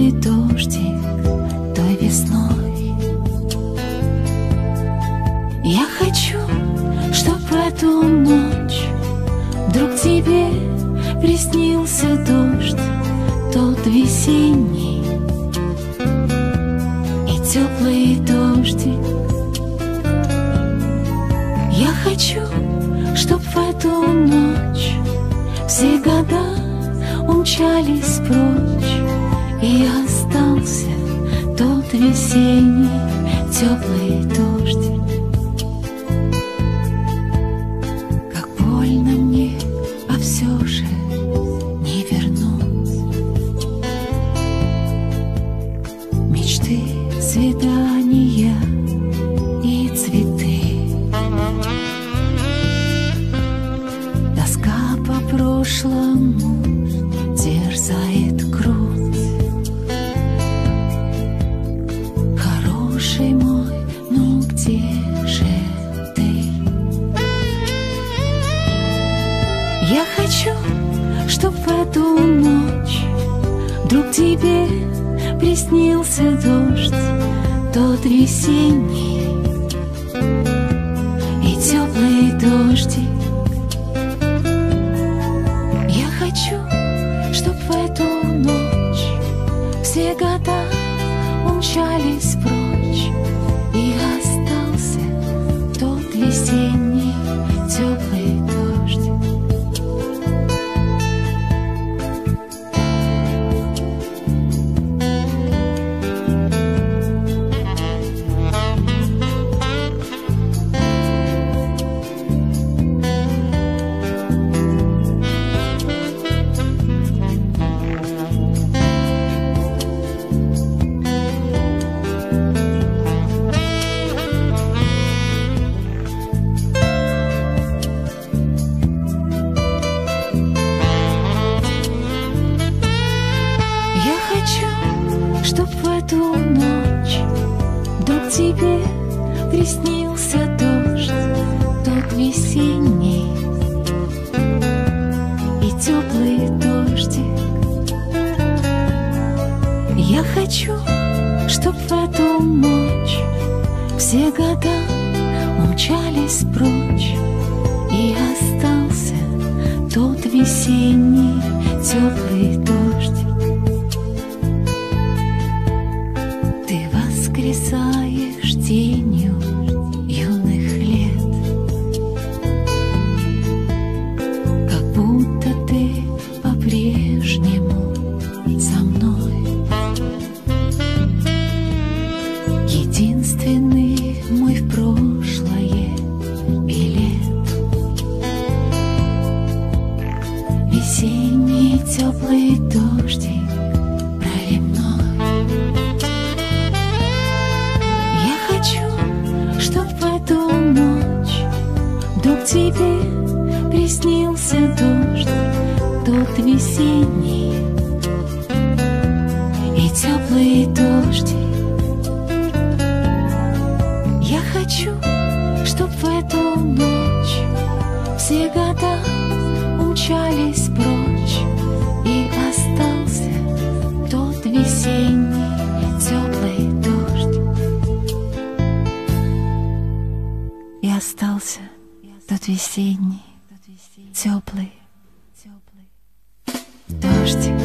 теплый дождик той весной. Я хочу, чтоб в эту ночь вдруг тебе приснился дождь, тот весенний и теплый дождик. Я хочу, чтоб в эту ночь все года умчались прочь, и остался тот весенний теплый дождик. Как больно мне, а все же не вернуть мечты, свидания и цветы. Тоска по прошлому терзает грудь. Хороший мой, ну где же ты? Я хочу, чтоб в эту ночь вдруг тебе приснился дождь, тот весенний и теплый дождик. Я хочу, чтоб в эту ночь все года умчались прочь, и остался тот весенний теплый дождик. Чтоб в эту ночь вдруг тебе приснился дождь, тот весенний и теплый дождик. Я хочу, чтоб в эту ночь все года умчались прочь, и остался тот весенний теплый дождик. Воскресаешь тенью юных лет, как будто ты по-прежнему со мной. Единственный мой в прошлое билет. Весенний теплый дождик вдруг тебе приснился дождь, тот весенний и теплый дождик. Я хочу, чтоб в эту ночь все года умчались прочь, и остался тот весенний теплый дождь. И остался тот весенний, теплый дождик.